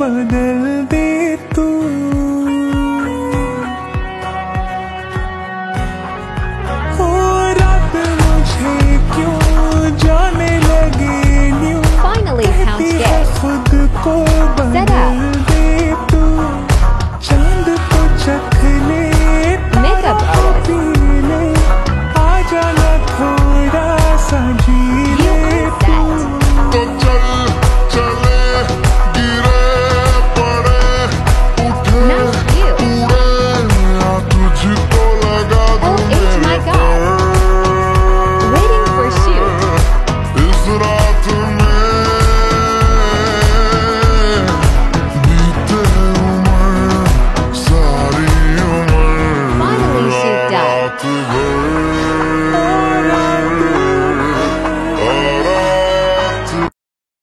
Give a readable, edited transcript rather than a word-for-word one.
बदल दे तू। ओ रात मुझे क्यों जाने लगे न्यू, कहती है खुद को बदल दे तू। चांद को चख ले पी ले, आ जाना थोड़ा सा जी ले तू। तो चल चले गिरे पड़े उठे उड़े, या तुझको लगा दूं मेरे पर। इस रात में बीते उम्र सारी उम्र रात